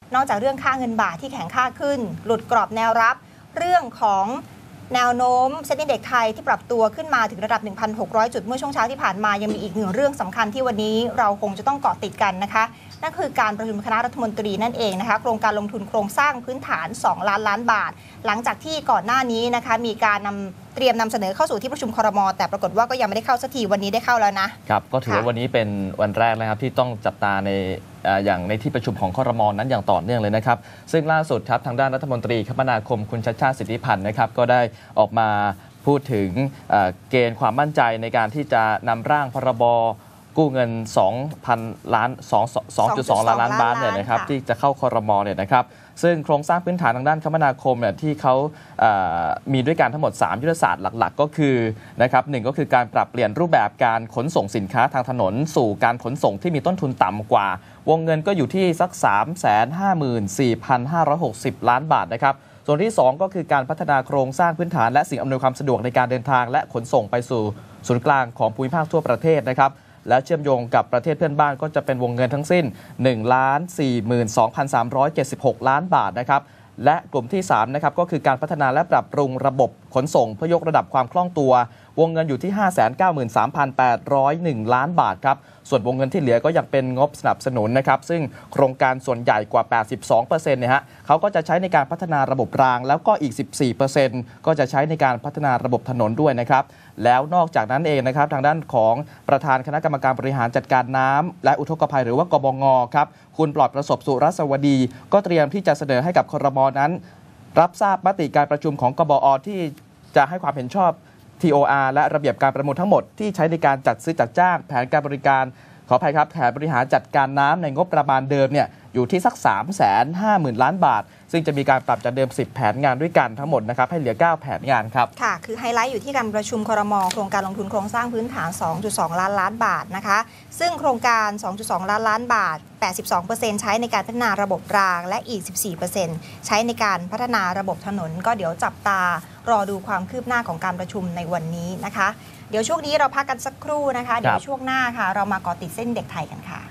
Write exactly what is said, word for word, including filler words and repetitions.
นอกจากเรื่องค่าเงินบาทที่แข็งค่าขึ้นหลุดกรอบแนวรับเรื่องของแนวโน้มเซ็นดิ้งเด็กไทยที่ปรับตัวขึ้นมาถึงระดับ หนึ่งพันหกร้อย จุดเมื่อช่วงเช้าที่ผ่านมายังมีอีกหนึ่งเรื่องสำคัญที่วันนี้เราคงจะต้องเกาะติดกันนะคะนั่นคือการประชุมคณะรัฐมนตรีนั่นเองนะคะโครงการลงทุนโครงสร้างพื้นฐานสองล้านล้านบาทหลังจากที่ก่อนหน้านี้นะคะมีการนำเตรียมนำเสนอเข้าสู่ที่ประชุมครม.แต่ปรากฏว่าก็ยังไม่ได้เข้าสักทีวันนี้ได้เข้าแล้วนะครับก็ถือว่าวันนี้เป็นวันแรกนะครับที่ต้องจับตาในอย่างในที่ประชุมของครม.นั้นอย่างต่อเนื่องเลยนะครับซึ่งล่าสุดครับทางด้านรัฐมนตรีคมนาคมคุณชัชชาติสิทธิพันธ์นะครับก็ได้ออกมาพูดถึงเกณฑ์ความมั่นใจในการที่จะนำร่างพรบกู้เงิน สองพัน ล้าน สองจุดสอง ล้านล้านบาทเนี่ยนะครับที่จะเข้าครม.เนี่ยนะครับซึ่งโครงสร้างพื้นฐานทางด้านคมนาคมเนี่ยที่เขามีด้วยกันทั้งหมดสามยุทธศาสตร์หลักๆก็คือนะครับหนึ่งก็คือการปรับเปลี่ยนรูปแบบการขนส่งสินค้าทางถนนสู่การขนส่งที่มีต้นทุนต่ำกว่าวงเงินก็อยู่ที่สัก สามแสนห้าหมื่นสี่พันห้าร้อยหกสิบ ล้านบาทนะครับส่วนที่สองก็คือการพัฒนาโครงสร้างพื้นฐานและสิ่งอำนวยความสะดวกในการเดินทางและขนส่งไปสู่ศูนย์กลางของภูมิภาคทั่วประเทศนะครับและเชื่อมโยงกับประเทศเพื่อนบ้านก็จะเป็นวงเงินทั้งสิ้น หนึ่งล้านสี่หมื่นสองพันสามร้อยเจ็ดสิบหก ล้านบาทนะครับและกลุ่มที่สามนะครับก็คือการพัฒนาและปรับปรุงระบบขนส่งเพื่อยกระดับความคล่องตัววงเงินอยู่ที่ ห้าแสนเก้าหมื่นสามพันแปดร้อยเอ็ด ล้านบาทครับส่วนวงเงินที่เหลือก็ยังเป็นงบสนับสนุนนะครับซึ่งโครงการส่วนใหญ่กว่า แปดสิบสองเปอร์เซ็นต์ เนี่ยฮะเขาก็จะใช้ในการพัฒนาระบบรางแล้วก็อีก สิบสี่เปอร์เซ็นต์ ก็จะใช้ในการพัฒนาระบบถนนด้วยนะครับแล้วนอกจากนั้นเองนะครับทางด้านของประธานคณะกรรมการบริหารจัดการน้ำและอุทกภัยหรือว่ากบง.ครับคุณปลอดประสบสุรสวดีก็เตรียมที่จะเสนอให้กับครม.นั้นรับทราบมติการประชุมของกบอ.ที่จะให้ความเห็นชอบ ที โอ อาร์ และระเบียบการประมูลทั้งหมดที่ใช้ในการจัดซื้อจัดจ้างแผนการบริการขออภัยครับแผนบริหารจัดการน้ำในงบประมาณเดิมเนี่ยอยู่ที่สัก สามแสนห้าหมื่น ล้านบาทซึ่งจะมีการปรับจากเดิมสิบแผนงานด้วยกันทั้งหมดนะครับให้เหลือเก้าแผนงานครับค่ะคือไฮไลท์อยู่ที่การประชุมครม.โครงการลงทุนโครงสร้างพื้นฐาน สองจุดสอง ล้านล้านบาทนะคะซึ่งโครงการ สองจุดสอง ล้านล้านบาท แปดสิบสองเปอร์เซ็นต์ ใช้ในการพัฒนาระบบรางและอีก สิบสี่เปอร์เซ็นต์ ใช้ในการพัฒนาระบบถนนก็เดี๋ยวจับตารอดูความคืบหน้าของการประชุมในวันนี้นะคะเดี๋ยวช่วงนี้เราพักกันสักครู่นะคะเดี๋ยวช่วงหน้าค่ะเรามาเกาะติดเส้นเด็กไทยกันค่ะ